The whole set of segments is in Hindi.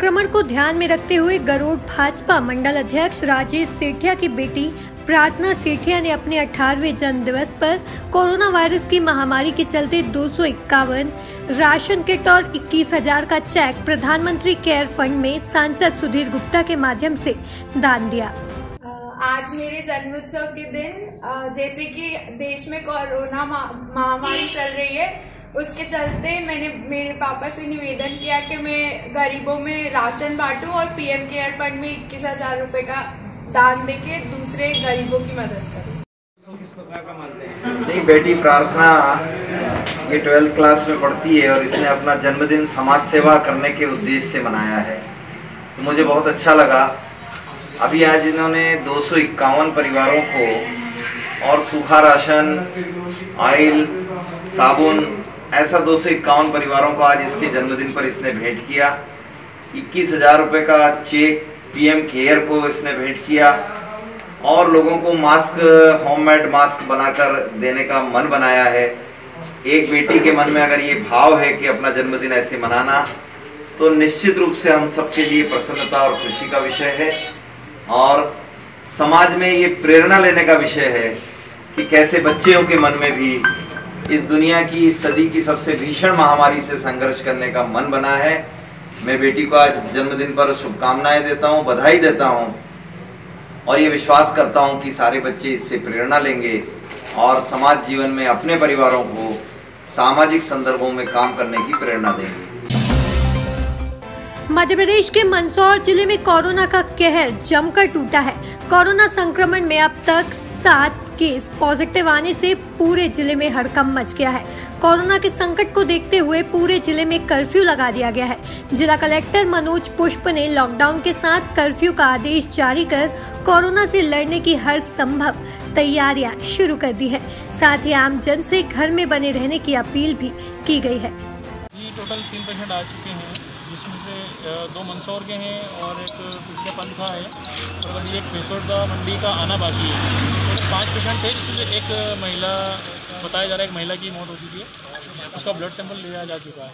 संक्रमण को ध्यान में रखते हुए गरुड़ भाजपा मंडल अध्यक्ष राजेश सेठिया की बेटी प्रार्थना सेठिया ने अपने 18वें जन्म दिवस पर कोरोना वायरस की महामारी के चलते 251 राशन किट और 21,000 का चेक प्रधानमंत्री केयर फंड में सांसद सुधीर गुप्ता के माध्यम से दान दिया। आज मेरे जन्मोत्सव के दिन जैसे कि देश में कोरोना महामारी चल रही है, उसके चलते मैंने मेरे पापा से निवेदन किया कि मैं गरीबों में राशन बांटूं और पीएम केयर फंड में 21,000 रुपए का दान देके दूसरे गरीबों की मदद करूं। किस प्रकार का मानते हैं? नहीं, बेटी प्रार्थना ये 12th क्लास में पढ़ती है और इसने अपना जन्मदिन समाज सेवा करने के उद्देश्य से मनाया है, तो मुझे बहुत अच्छा लगा। अभी आज इन्होंने 251 परिवारों को और सूखा राशन, ऑयल, साबुन, ऐसा 251 परिवारों को आज इसके जन्मदिन पर इसने भेंट किया। 21,000 रुपये का चेक पीएम केयर को इसने भेंट किया और लोगों को मास्क, होममेड मास्क बनाकर देने का मन बनाया है। एक बेटी के मन में अगर ये भाव है कि अपना जन्मदिन ऐसे मनाना, तो निश्चित रूप से हम सबके लिए प्रसन्नता और खुशी का विषय है और समाज में ये प्रेरणा लेने का विषय है कि कैसे बच्चों के मन में भी इस दुनिया की, इस सदी की सबसे भीषण महामारी से संघर्ष करने का मन बना है। मैं बेटी को आज जन्मदिन पर शुभकामनाएं देता हूं, बधाई देता हूं और ये विश्वास करता हूं कि सारे बच्चे इससे प्रेरणा लेंगे और समाज जीवन में अपने परिवारों को सामाजिक संदर्भों में काम करने की प्रेरणा देंगे। मध्य प्रदेश के मंदसौर जिले में कोरोना का कहर जमकर टूटा है। कोरोना संक्रमण में अब तक 7 केस पॉजिटिव आने से पूरे जिले में हड़कंप मच गया है। कोरोना के संकट को देखते हुए पूरे जिले में कर्फ्यू लगा दिया गया है। जिला कलेक्टर मनोज पुष्प ने लॉकडाउन के साथ कर्फ्यू का आदेश जारी कर कोरोना से लड़ने की हर संभव तैयारियां शुरू कर दी है। साथ ही आम जन से घर में बने रहने की अपील भी की गई है। टोटल 3 पेशेंट आ चुके हैं, जिसमें से 2 मंदसौर के हैं और एक पिछले पंथ का है और अभी एक पेशोड़ा मंडी का आना बाकी है। तो 5 पेशेंट थे, जिसमें से एक महिला बताया जा रहा है, एक महिला की मौत हो चुकी है, उसका ब्लड सैंपल लिया जा चुका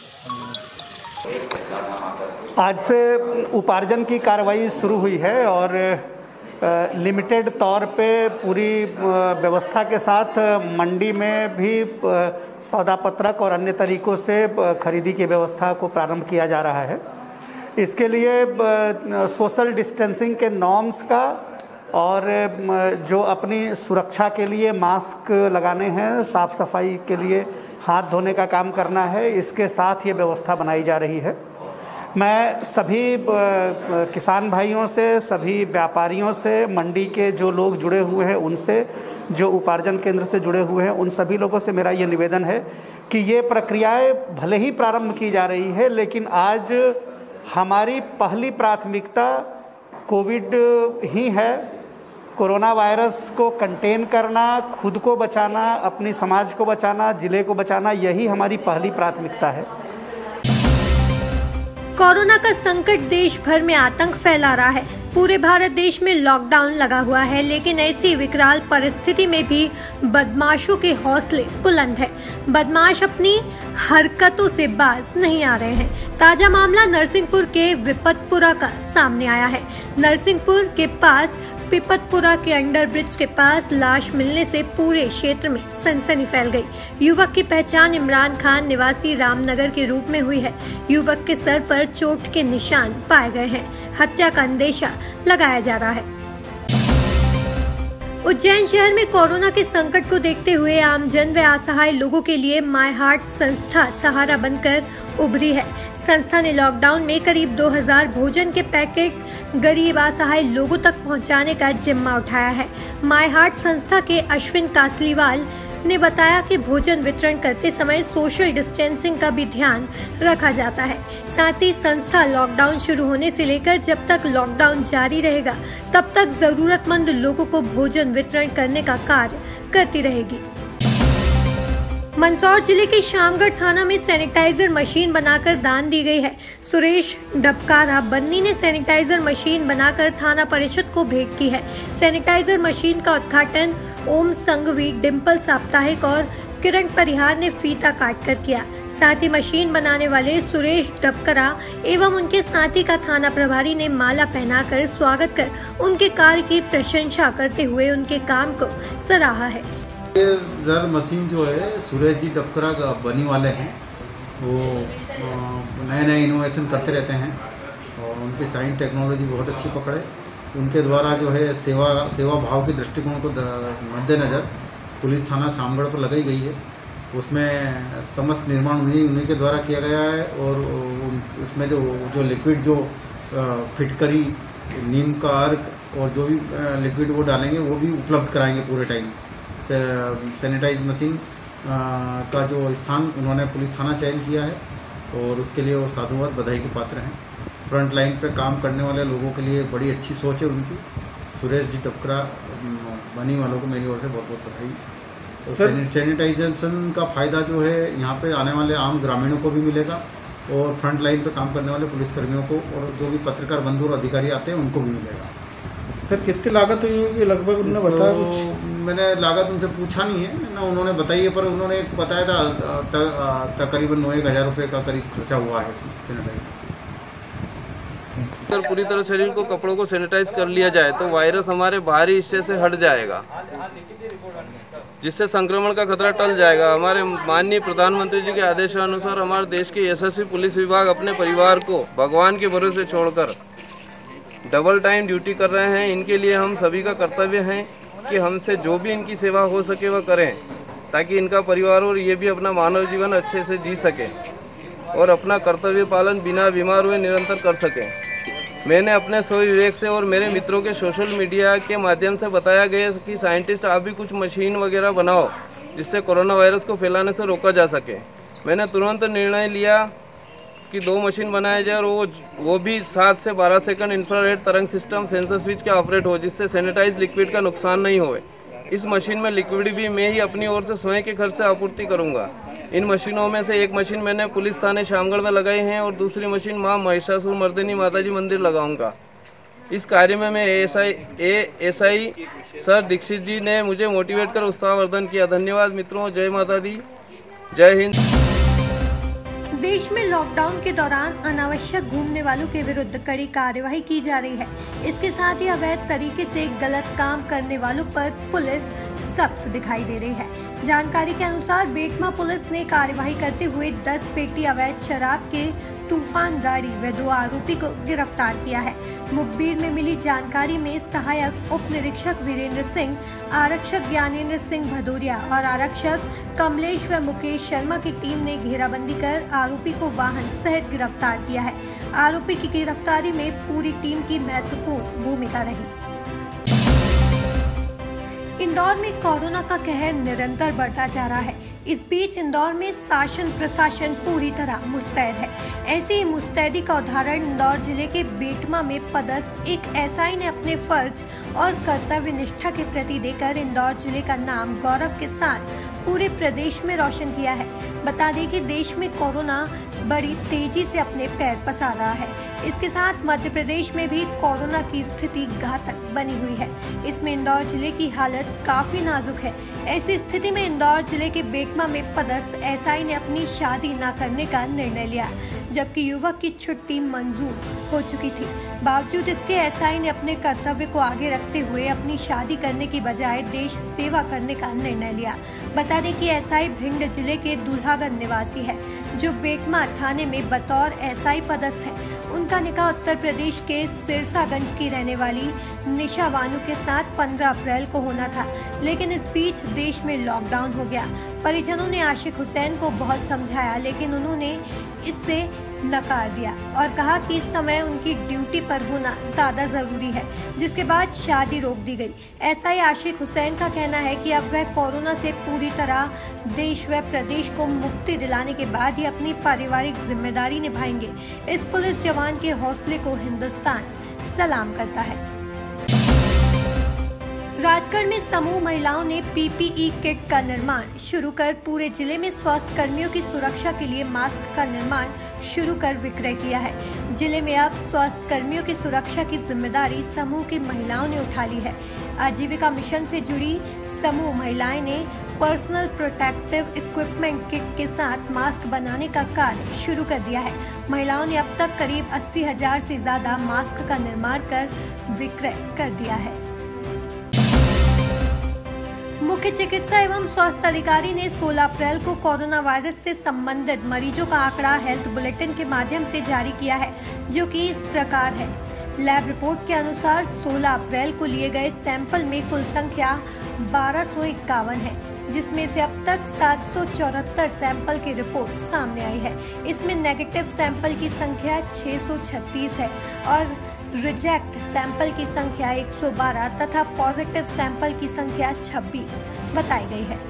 है। आज से उपार्जन की कार्रवाई शुरू हुई है और लिमिटेड तौर पे पूरी व्यवस्था के साथ मंडी में भी सौदा पत्रक और अन्य तरीकों से खरीदी की व्यवस्था को प्रारंभ किया जा रहा है। इसके लिए सोशल डिस्टेंसिंग के नॉर्म्स का और जो अपनी सुरक्षा के लिए मास्क लगाने हैं, साफ सफाई के लिए हाथ धोने का काम करना है, इसके साथ ये व्यवस्था बनाई जा रही है। मैं सभी किसान भाइयों से, सभी व्यापारियों से, मंडी के जो लोग जुड़े हुए हैं उनसे, जो उपार्जन केंद्र से जुड़े हुए हैं उन सभी लोगों से मेरा ये निवेदन है कि ये प्रक्रियाएं भले ही प्रारंभ की जा रही है, लेकिन आज हमारी पहली प्राथमिकता कोविड ही है। कोरोना वायरस को कंटेन करना, खुद को बचाना, अपनी समाज को बचाना, जिले को बचाना, यही हमारी पहली प्राथमिकता है। कोरोना का संकट देश भर में आतंक फैला रहा है। पूरे भारत देश में लॉकडाउन लगा हुआ है, लेकिन ऐसी विकराल परिस्थिति में भी बदमाशों के हौसले बुलंद है। बदमाश अपनी हरकतों से बाज नहीं आ रहे हैं। ताजा मामला नरसिंहपुर के विपतपुरा का सामने आया है। नरसिंहपुर के पास पिपतपुरा के अंडर ब्रिज के पास लाश मिलने से पूरे क्षेत्र में सनसनी फैल गई। युवक की पहचान इमरान खान निवासी रामनगर के रूप में हुई है। युवक के सर पर चोट के निशान पाए गए हैं। हत्या का अंदेशा लगाया जा रहा है। उज्जैन शहर में कोरोना के संकट को देखते हुए आमजन व असहाय लोगों के लिए माय हार्ट संस्था सहारा बनकर उभरी है। संस्था ने लॉकडाउन में करीब 2000 भोजन के पैकेट गरीब असहाय लोगों तक पहुंचाने का जिम्मा उठाया है। माय हार्ट संस्था के अश्विन कासलीवाल ने बताया कि भोजन वितरण करते समय सोशल डिस्टेंसिंग का भी ध्यान रखा जाता है। साथ ही संस्था लॉकडाउन शुरू होने से लेकर जब तक लॉकडाउन जारी रहेगा तब तक जरूरतमंद लोगों को भोजन वितरण करने का कार्य करती रहेगी। मंदसौर जिले के शामगढ़ थाना में सैनिटाइजर मशीन बनाकर दान दी गई है। सुरेश डबकारा बन्नी ने सैनिटाइजर मशीन बनाकर थाना परिषद को भेंट की है। सैनिटाइजर मशीन का उद्घाटन ओम संघवी, डिम्पल साप्ताहिक और किरण परिहार ने फीता काटकर किया। साथ ही मशीन बनाने वाले सुरेश डबकरा एवं उनके साथी का थाना प्रभारी ने माला पहनाकर स्वागत कर उनके कार्य की प्रशंसा करते हुए उनके काम को सराहा है। ये जर मशीन जो है सुरेश जी डबकरा का बनी वाले हैं, वो नए नए इनोवेशन करते रहते हैं और उनकी साइंस टेक्नोलॉजी बहुत अच्छी पकड़े। उनके द्वारा जो है सेवा भाव के दृष्टिकोण को मद्देनज़र पुलिस थाना शामगढ़ पर लगाई गई है। उसमें समस्त निर्माण उन्हीं के द्वारा किया गया है और उसमें जो लिक्विड जो फिटकरी, नीम का अर्क और जो भी लिक्विड वो डालेंगे वो भी उपलब्ध कराएंगे पूरे टाइम। सैनिटाइज मशीन का जो स्थान उन्होंने पुलिस थाना चयन किया है और उसके लिए वो साधुवाद बधाई के पात्र हैं। फ्रंट लाइन पे काम करने वाले लोगों के लिए बड़ी अच्छी सोच है उनकी। सुरेश जी डबकरा बनी वालों को मेरी ओर से बहुत बहुत बधाई। सैनिटाइजेशन का फ़ायदा जो है यहाँ पे आने वाले आम ग्रामीणों को भी मिलेगा और फ्रंट लाइन पे काम करने वाले पुलिसकर्मियों को और जो भी पत्रकार बंधु और अधिकारी आते हैं उनको भी मिलेगा। सर कितनी लागत हुई होगी लगभग, उन्होंने बताया कुछ? मैंने लागत उनसे पूछा नहीं है ना, उन्होंने बताई है, पर उन्होंने बताया था तकरीबन 9-1 रुपये का करीब खर्चा हुआ है सैनिटाइजेशन। अगर पूरी तरह शरीर को कपड़ों को सैनिटाइज कर लिया जाए तो वायरस हमारे बाहरी हिस्से से हट जाएगा, जिससे संक्रमण का खतरा टल जाएगा। हमारे माननीय प्रधानमंत्री जी के आदेशानुसार हमारे देश के यशस्वी पुलिस विभाग अपने परिवार को भगवान के भरोसे छोड़कर डबल टाइम ड्यूटी कर रहे हैं। इनके लिए हम सभी का कर्तव्य है कि हमसे जो भी इनकी सेवा हो सके वह करें, ताकि इनका परिवार और ये भी अपना मानव जीवन अच्छे से जी सके और अपना कर्तव्य पालन बिना बीमार हुए निरंतर कर सकें। मैंने अपने स्वविवेक से और मेरे मित्रों के सोशल मीडिया के माध्यम से बताया गया कि साइंटिस्ट आप भी कुछ मशीन वगैरह बनाओ जिससे कोरोना वायरस को फैलाने से रोका जा सके। मैंने तुरंत निर्णय लिया कि 2 मशीन बनाया जाए और वो भी 7 से 12 सेकंड इंफ्रारेड तरंग सिस्टम सेंसर स्विच के ऑपरेट हो, जिससे सैनिटाइज लिक्विड का नुकसान नहीं होए। इस मशीन में लिक्विड भी मैं ही अपनी ओर से स्वयं के खर्च से आपूर्ति करूंगा। इन मशीनों में से एक मशीन मैंने पुलिस थाने शामगढ़ में लगाई है और दूसरी मशीन मां महिषासुर मर्दिनी माताजी मंदिर लगाऊंगा। इस कार्य में मैं एएसआई सर दीक्षित जी ने मुझे मोटिवेट कर उत्साहवर्धन किया। धन्यवाद मित्रों, जय माता दी, जय हिंद। देश में लॉकडाउन के दौरान अनावश्यक घूमने वालों के विरुद्ध कड़ी कार्यवाही की जा रही है। इसके साथ ही अवैध तरीके से गलत काम करने वालों पर पुलिस सख्त दिखाई दे रही है। जानकारी के अनुसार बेटमा पुलिस ने कार्यवाही करते हुए 10 पेटी अवैध शराब के तूफान गाड़ी व 2 आरोपी को गिरफ्तार किया है। मुखबिर में मिली जानकारी में सहायक उप निरीक्षक वीरेंद्र सिंह, आरक्षक ज्ञानेंद्र सिंह भदौरिया और आरक्षक कमलेश व मुकेश शर्मा की टीम ने घेराबंदी कर आरोपी को वाहन सहित गिरफ्तार किया है। आरोपी की गिरफ्तारी में पूरी टीम की महत्वपूर्ण भूमिका रही। इंदौर में कोरोना का कहर निरंतर बढ़ता जा रहा है। इस बीच इंदौर में शासन प्रशासन पूरी तरह मुस्तैद है। ऐसी ही मुस्तैदी का उदाहरण इंदौर जिले के बेटमा में पदस्थ एक एसआई ने अपने फर्ज और कर्तव्य निष्ठा के प्रति देकर इंदौर जिले का नाम गौरव के साथ पूरे प्रदेश में रोशन किया है। बता दें कि देश में कोरोना बड़ी तेजी से अपने पैर पसार रहा है। इसके साथ मध्य प्रदेश में भी कोरोना की स्थिति घातक बनी हुई है। इसमें इंदौर जिले की हालत काफी नाजुक है। ऐसी स्थिति में इंदौर जिले के बेटमा में पदस्थ एसआई ने अपनी शादी न करने का निर्णय लिया, जबकि युवक की छुट्टी मंजूर हो चुकी थी। बावजूद इसके एसआई ने अपने कर्तव्य को आगे रखते हुए अपनी शादी करने की बजाय देश सेवा करने का निर्णय लिया। बता दें कि एसआई भिंड जिले के दुल्हागंज निवासी है, जो बेटमा थाने में बतौर एसआई पदस्थ है। उनका निकाह उत्तर प्रदेश के सिरसागंज की रहने वाली निशा वानू के साथ 15 अप्रैल को होना था, लेकिन इस बीच देश में लॉकडाउन हो गया। परिजनों ने आशिक हुसैन को बहुत समझाया, लेकिन उन्होंने इससे नकार दिया और कहा कि इस समय उनकी ड्यूटी पर होना ज्यादा जरूरी है, जिसके बाद शादी रोक दी गई। एसआई आशिक हुसैन का कहना है कि अब वह कोरोना से पूरी तरह देश व प्रदेश को मुक्ति दिलाने के बाद ही अपनी पारिवारिक जिम्मेदारी निभाएंगे। इस पुलिस जवान के हौसले को हिंदुस्तान सलाम करता है। राजगढ़ में समूह महिलाओं ने पीपीई किट का निर्माण शुरू कर पूरे जिले में स्वास्थ्य कर्मियों की सुरक्षा के लिए मास्क का निर्माण शुरू कर विक्रय किया है। जिले में अब स्वास्थ्य कर्मियों की सुरक्षा की जिम्मेदारी समूह की महिलाओं ने उठा ली है। आजीविका मिशन से जुड़ी समूह महिलाएं ने पर्सनल प्रोटेक्टिव इक्विपमेंट किट के साथ मास्क बनाने का कार्य शुरू कर दिया है। महिलाओं ने अब तक करीब 80,000 से ज्यादा मास्क का निर्माण कर विक्रय कर दिया है। मुख्य चिकित्सा एवं स्वास्थ्य अधिकारी ने 16 अप्रैल को कोरोना वायरस से संबंधित मरीजों का आंकड़ा हेल्थ बुलेटिन के माध्यम से जारी किया है, जो कि इस प्रकार है। लैब रिपोर्ट के अनुसार 16 अप्रैल को लिए गए सैंपल में कुल संख्या 1251 है, जिसमें से अब तक 774 सैंपल की रिपोर्ट सामने आई है। इसमें नेगेटिव सैंपल की संख्या 636 है और रिजेक्ट सैंपल की संख्या 112 तथा पॉजिटिव सैंपल की संख्या 26 बताई गई है।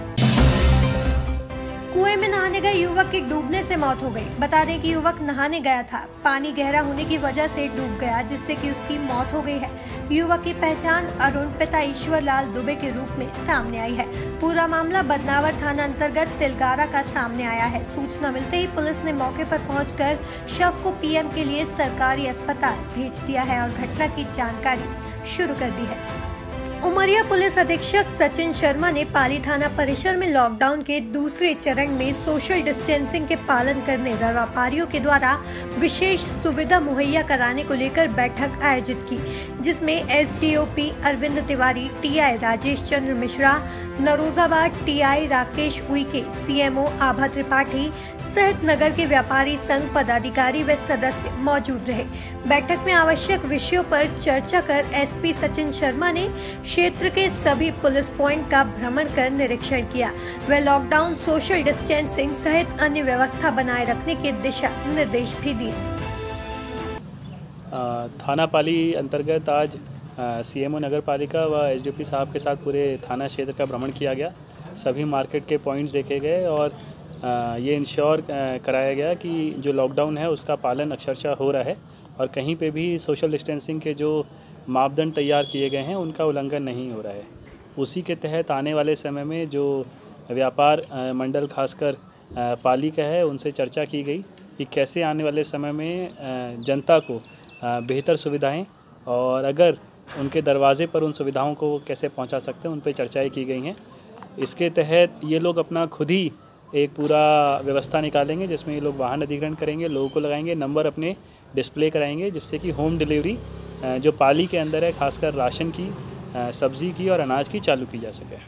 कुएं में नहाने गए युवक की डूबने से मौत हो गई। बता दें कि युवक नहाने गया था, पानी गहरा होने की वजह से डूब गया, जिससे कि उसकी मौत हो गई है। युवक की पहचान अरुण पिता ईश्वर लाल दुबे के रूप में सामने आई है। पूरा मामला बदनावर थाना अंतर्गत तिलगारा का सामने आया है। सूचना मिलते ही पुलिस ने मौके पर पहुंचकर शव को पीएम के लिए सरकारी अस्पताल भेज दिया है और घटना की जानकारी शुरू कर दी है। उमरिया पुलिस अधीक्षक सचिन शर्मा ने पाली थाना परिसर में लॉकडाउन के दूसरे चरण में सोशल डिस्टेंसिंग के पालन करने व व्यापारियों के द्वारा विशेष सुविधा मुहैया कराने को लेकर बैठक आयोजित की, जिसमें SDOP Arvind Tiwari, TI Rajesh Chandra Mishra, Narojabad TI Rakesh Uike, CMO Abha Tripathi सहित नगर के व्यापारी संघ पदाधिकारी व सदस्य मौजूद रहे। बैठक में आवश्यक विषयों पर चर्चा कर एसपी सचिन शर्मा ने क्षेत्र के सभी पुलिस पॉइंट का भ्रमण कर निरीक्षण किया व लॉकडाउन, सोशल डिस्टेंसिंग सहित अन्य व्यवस्था बनाए रखने के दिशा निर्देश भी दिए। थाना पाली अंतर्गत आज सीएमओ नगर पालिका व एसडीओपी साहब के साथ पूरे थाना क्षेत्र का भ्रमण किया गया। सभी मार्केट के पॉइंट्स देखे गए और ये इंश्योर कराया गया कि जो लॉकडाउन है उसका पालन अक्षरशः हो रहा है और कहीं पे भी सोशल डिस्टेंसिंग के जो मापदंड तैयार किए गए हैं उनका उल्लंघन नहीं हो रहा है। उसी के तहत आने वाले समय में जो व्यापार मंडल खासकर पाली का है उनसे चर्चा की गई कि कैसे आने वाले समय में जनता को बेहतर सुविधाएं और अगर उनके दरवाजे पर उन सुविधाओं को कैसे पहुंचा सकते हैं उन पर चर्चाएं की गई हैं। इसके तहत ये लोग अपना खुद ही एक पूरा व्यवस्था निकालेंगे जिसमें ये लोग वाहन अधिग्रहण करेंगे, लोगों को लगाएंगे, नंबर अपने डिस्प्ले कराएंगे, जिससे कि होम डिलीवरी जो पाली के अंदर है खासकर राशन की, सब्जी की और अनाज की चालू की जा सके।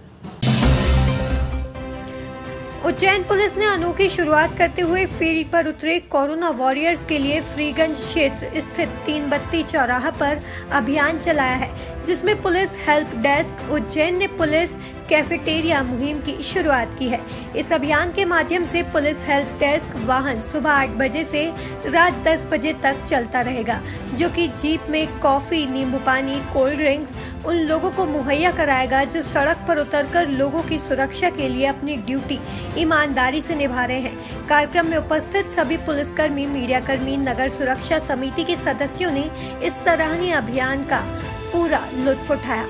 उज्जैन पुलिस ने अनोखी शुरुआत करते हुए फील्ड पर उतरे कोरोना वॉरियर्स के लिए फ्रीगंज क्षेत्र स्थित 3 बत्ती चौराहा पर अभियान चलाया है, जिसमें पुलिस हेल्प डेस्क उज्जैन ने पुलिस कैफेटेरिया मुहिम की शुरुआत की है। इस अभियान के माध्यम से पुलिस हेल्प डेस्क वाहन सुबह 8 बजे से रात 10 बजे तक चलता रहेगा, जो कि जीप में कॉफी, नींबू पानी, कोल्ड ड्रिंक्स उन लोगों को मुहैया कराएगा जो सड़क पर उतरकर लोगों की सुरक्षा के लिए अपनी ड्यूटी ईमानदारी से निभा रहे हैं। कार्यक्रम में उपस्थित सभी पुलिसकर्मी, मीडियाकर्मी, नगर सुरक्षा समिति के सदस्यों ने इस सराहनीय अभियान का पूरा लुत्फ उठाया।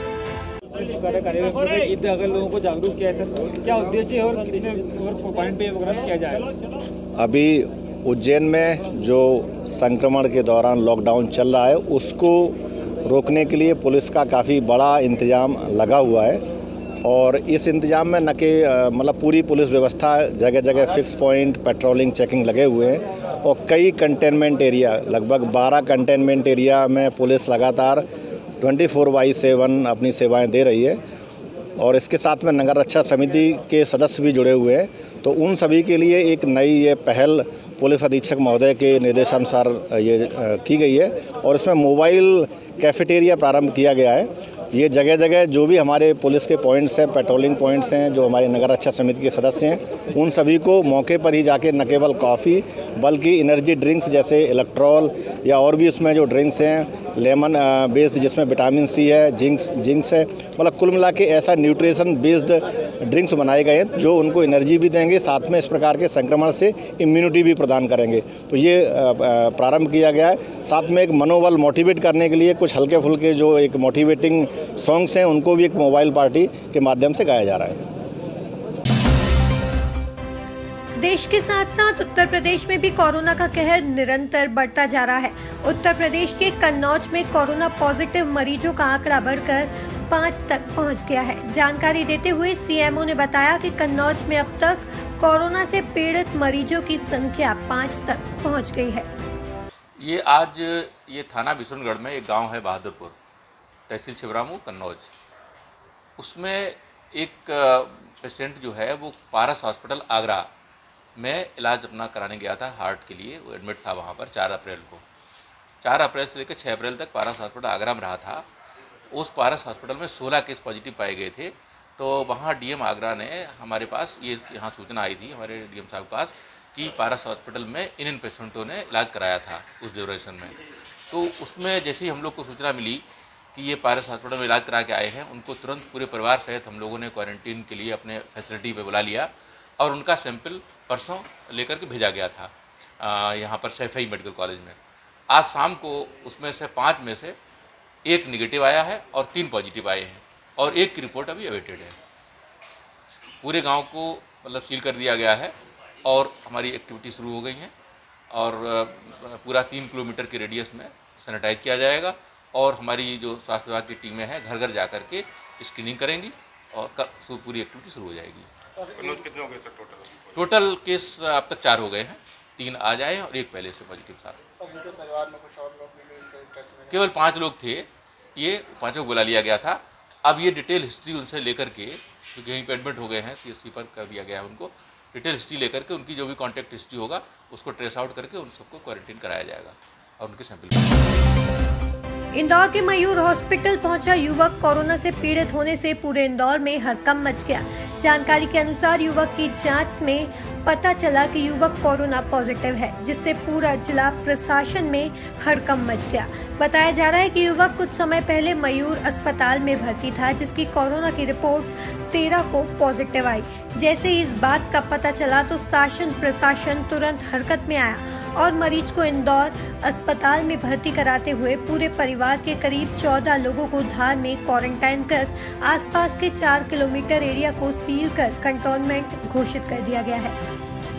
अगर लोगों को जागरूक किया है, क्या उद्देश्य है और कितने और पॉइंट पे वगैरह किया जाएगा? अभी उज्जैन में जो संक्रमण के दौरान लॉकडाउन चल रहा है उसको रोकने के लिए पुलिस का काफ़ी बड़ा इंतजाम लगा हुआ है और इस इंतजाम में न कि मतलब पूरी पुलिस व्यवस्था, जगह जगह फिक्स पॉइंट, पेट्रोलिंग, चेकिंग लगे हुए हैं और कई कंटेनमेंट एरिया, लगभग 12 कंटेनमेंट एरिया में पुलिस लगातार 24/7 अपनी सेवाएं दे रही है और इसके साथ में नगर रक्षा समिति के सदस्य भी जुड़े हुए हैं। तो उन सभी के लिए एक नई ये पहल पुलिस अधीक्षक महोदय के निर्देशानुसार ये की गई है और इसमें मोबाइल कैफेटेरिया प्रारंभ किया गया है। ये जगह जगह जो भी हमारे पुलिस के पॉइंट्स हैं, पेट्रोलिंग पॉइंट्स हैं, जो हमारे नगर रक्षा समिति के सदस्य हैं, उन सभी को मौके पर ही जाके न केवल कॉफ़ी बल्कि एनर्जी ड्रिंक्स जैसे इलेक्ट्रॉल या और भी उसमें जो ड्रिंक्स हैं, लेमन बेस्ड जिसमें विटामिन सी है, जिंक्स है, मतलब कुल मिला के ऐसा न्यूट्रिशन बेस्ड ड्रिंक्स बनाए गए हैं जो उनको एनर्जी भी देंगे, साथ में इस प्रकार के संक्रमण से इम्यूनिटी भी प्रदान करेंगे। तो ये प्रारंभ किया गया है। साथ में एक मनोबल मोटिवेट करने के लिए कुछ हल्के फुल्के जो एक मोटिवेटिंग सॉन्ग्स हैं उनको भी एक मोबाइल पार्टी के माध्यम से गाया जा रहा है। प्रदेश के साथ साथ उत्तर प्रदेश में भी कोरोना का कहर निरंतर बढ़ता जा रहा है। उत्तर प्रदेश के कन्नौज में कोरोना पॉजिटिव मरीजों का आंकड़ा बढ़कर 5 तक पहुंच गया है। जानकारी देते हुए सीएमओ ने बताया कि कन्नौज में अब तक कोरोना से पीड़ित मरीजों की संख्या 5 तक पहुंच गई है। ये थाना बिशनगढ़ में एक गांव है बहादुरपुर, तहसील छिबरामऊ, कन्नौज। उसमें एक पेशेंट जो है वो पारस हॉस्पिटल आगरा में इलाज अपना कराने गया था, हार्ट के लिए। वो एडमिट था वहाँ पर 4 अप्रैल को। 4 अप्रैल से लेकर 6 अप्रैल तक पारस हॉस्पिटल आगरा में रहा था। उस पारस हॉस्पिटल में 16 केस पॉजिटिव पाए गए थे। तो वहाँ डीएम आगरा ने हमारे पास यहाँ सूचना आई थी हमारे डीएम साहब के पास कि पारस हॉस्पिटल में इन पेशेंटों ने इलाज कराया था उस ड्यूरेशन में। तो उसमें जैसे ही हम लोग को सूचना मिली कि ये पारस हॉस्पिटल में इलाज करा के आए हैं, उनको तुरंत पूरे परिवार सहित हम लोगों ने क्वारंटीन के लिए अपने फैसिलिटी पे बुला लिया और उनका सैंपल परसों लेकर के भेजा गया था यहाँ पर सैफई मेडिकल कॉलेज में। आज शाम को उसमें से 5 में से 1 निगेटिव आया है और 3 पॉजिटिव आए हैं और 1 की रिपोर्ट अभी अवेटेड है। पूरे गांव को मतलब सील कर दिया गया है और हमारी एक्टिविटी शुरू हो गई है और पूरा 3 किलोमीटर के रेडियस में सैनिटाइज किया जाएगा और हमारी जो स्वास्थ्य विभाग की टीमें हैं घर घर जा कर के स्क्रीनिंग करेंगी और पूरी एक्टिविटी शुरू हो जाएगी। कितने हो गए सर टोटल केस अब तक 4 हो गए हैं, 3 आज आए और 1 पहले से पॉजिटिव था। परिवार में कुछ और लोग मिले? केवल 5 लोग थे, ये 5 को बुला लिया गया था। अब ये डिटेल हिस्ट्री उनसे लेकर के, क्योंकि यहीं पर एडमिट हो गए हैं, CSC पर कर दिया गया है उनको, डिटेल हिस्ट्री लेकर के उनकी जो भी कॉन्टैक्ट हिस्ट्री होगा उसको ट्रेस आउट करके उन सबको क्वारंटीन कराया जाएगा और उनके सैंपल। इंदौर के मयूर हॉस्पिटल पहुंचा युवक, कोरोना से पीड़ित होने से पूरे इंदौर में हड़कंप मच गया। जानकारी के अनुसार युवक की जांच में पता चला कि युवक कोरोना पॉजिटिव है, जिससे पूरा जिला प्रशासन में हड़कंप मच गया। बताया जा रहा है कि युवक कुछ समय पहले मयूर अस्पताल में भर्ती था, जिसकी कोरोना की रिपोर्ट 13 को पॉजिटिव आई। जैसे ही इस बात का पता चला तो शासन प्रशासन तुरंत हरकत में आया और मरीज को इंदौर अस्पताल में भर्ती कराते हुए पूरे परिवार के करीब 14 लोगों को धार में क्वारंटाइन कर आसपास के 4 किलोमीटर एरिया को सील कर कंटोनमेंट घोषित कर दिया गया है।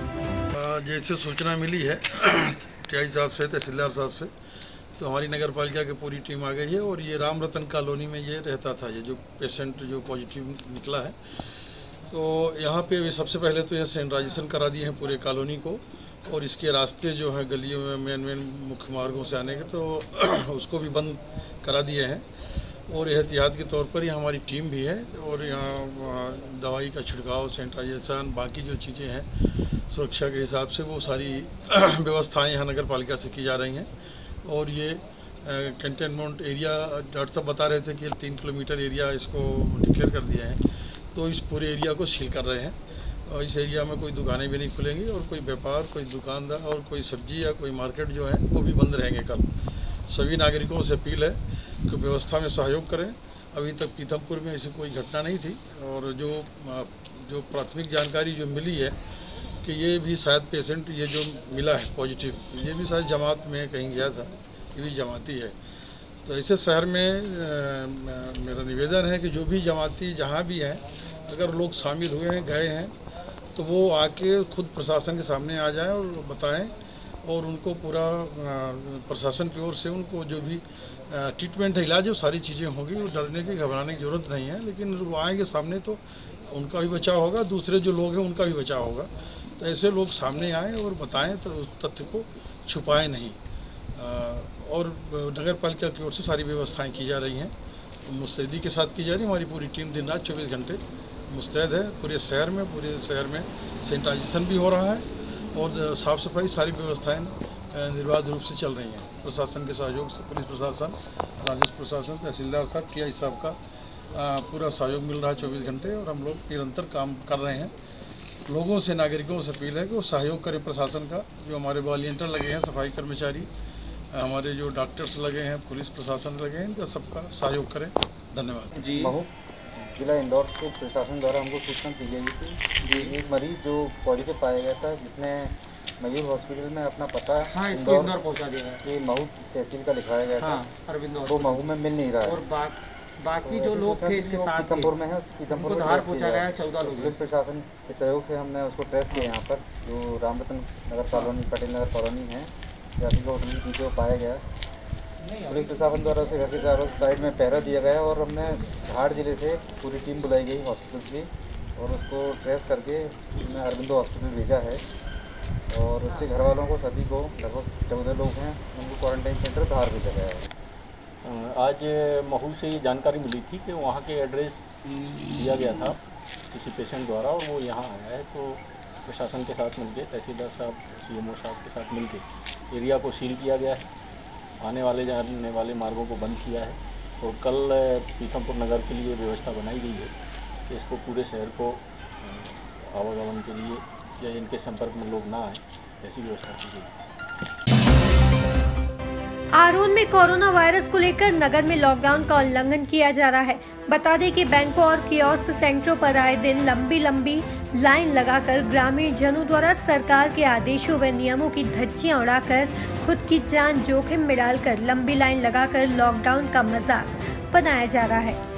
जैसे सूचना मिली है टीआई साहब से, तहसीलदार साहब से, तो हमारी नगर पालिका की पूरी टीम आ गई है और ये राम रतन कॉलोनी में ये रहता था, ये जो पेशेंट जो पॉजिटिव निकला है। तो यहाँ पे सबसे पहले तो यह सैनिटाइजेशन करा दिए हैं पूरे कॉलोनी को और इसके रास्ते जो हैं गलियों में मेन मुख्य मार्गों से आने के, तो उसको भी बंद करा दिए हैं और एहतियात के तौर पर ही हमारी टीम भी है और यहाँ दवाई का छिड़काव, सैनिटाइजेशन, बाकी जो चीज़ें हैं सुरक्षा के हिसाब से वो सारी व्यवस्थाएं यहाँ नगर पालिका से की जा रही हैं। और ये कंटेनमेंट एरिया डॉक्टर साहब बता रहे थे कि 3 किलोमीटर एरिया इसको डिक्लेयर कर दिया है, तो इस पूरे एरिया को सील कर रहे हैं और इस एरिया में कोई दुकानें भी नहीं खुलेंगी और कोई व्यापार, कोई दुकानदार और कोई सब्जी या कोई मार्केट जो है वो भी बंद रहेंगे कल। सभी नागरिकों से अपील है कि व्यवस्था में सहयोग करें। अभी तक पीथमपुर में ऐसी कोई घटना नहीं थी और जो प्राथमिक जानकारी जो मिली है कि ये भी शायद पेशेंट ये जो मिला है पॉजिटिव, ये भी शायद जमात में कहीं गया था, ये भी जमाती है। तो ऐसे शहर में मेरा निवेदन है कि जो भी जमाती जहाँ भी हैं, अगर लोग शामिल हुए हैं, गए हैं, तो वो आके खुद प्रशासन के सामने आ जाएं और बताएं और उनको पूरा प्रशासन की ओर से उनको जो भी ट्रीटमेंट है, इलाज, वो सारी चीज़ें होगी। वो डरने की, घबराने की ज़रूरत नहीं है, लेकिन वो आएंगे सामने तो उनका भी बचाव होगा, दूसरे जो लोग हैं उनका भी बचाव होगा। तो ऐसे लोग सामने आएँ और बताएं, तो उस तथ्य को छुपाएं नहीं। और नगर पालिका की ओर से सारी व्यवस्थाएं की जा रही हैं, मुस्तैदी के साथ की जा रही है। हमारी पूरी टीम दिन रात 24 घंटे मुस्तैद है। पूरे शहर में सैनिटाइजेशन भी हो रहा है और साफ़ सफाई सारी व्यवस्थाएं निर्बाध रूप से चल रही हैं। प्रशासन के सहयोग से पुलिस प्रशासन, राजस्व प्रशासन, तहसीलदार साहब, टीआई साहब का पूरा सहयोग मिल रहा है 24 घंटे और हम लोग निरंतर काम कर रहे हैं। लोगों से, नागरिकों से अपील है कि वो सहयोग करें प्रशासन का। जो हमारे वॉलंटियर लगे हैं, सफाई कर्मचारी, हमारे जो डॉक्टर्स लगे हैं, पुलिस प्रशासन लगे हैं, इनका सबका सहयोग करें। धन्यवाद जी। जिला इंदौर के प्रशासन द्वारा हमको सूचना दी गई थी कि एक मरीज जो पॉजिटिव पाया गया था, जिसने मयूर हॉस्पिटल में अपना पता इंदौर पहुंचा दिया है, ये महू तहसील का लिखाया गया था, वो महू में मिल नहीं रहा है। और बाकी जो लोग थे इसके साथ पीतमपुर में है, पीतमपुर उनको धार पहुँचा गया 14 लोग। सिविल प्रशासन के सहयोग से हमने उसको ट्रेस किया यहाँ पर, जो रामरतन नगर कॉलोनी, पटेल नगर कॉलोनी है, जाति का होटल के पीछे पाया गया। पुलिस प्रशासन द्वारा उसे घर के चारों साइड में पहरा दिया गया और हमने धार जिले से पूरी टीम बुलाई गई हॉस्पिटल की और उसको ट्रेस करके हमने अरविंदो हॉस्पिटल भेजा है। और उसके घर वालों को सभी को, लगभग 14 लोग हैं, उनको क्वारंटाइन सेंटर धार भेजा गया है। आज महू से ये जानकारी मिली थी कि वहाँ के एड्रेस दिया गया था किसी पेशेंट द्वारा और वो यहाँ आया है, तो प्रशासन के साथ मिलकर, तहसीलदार साहब, सीएमओ साहब के साथ मिलकर एरिया को सील किया गया है, आने वाले जाने वाले मार्गों को बंद किया है और कल पीतमपुर नगर के लिए व्यवस्था बनाई गई है कि इसको पूरे शहर को आवागमन के लिए या इनके संपर्क में लोग ना आए, ऐसी व्यवस्था की गई। आरोन में कोरोना वायरस को लेकर नगर में लॉकडाउन का उल्लंघन किया जा रहा है। बता दें कि बैंकों और कियोस्क सेंटरों पर आए दिन लंबी लाइन लगाकर ग्रामीण जनों द्वारा सरकार के आदेशों व नियमों की धज्जियां उड़ाकर खुद की जान जोखिम में डालकर लंबी लाइन लगाकर लॉकडाउन का मजाक बनाया जा रहा है।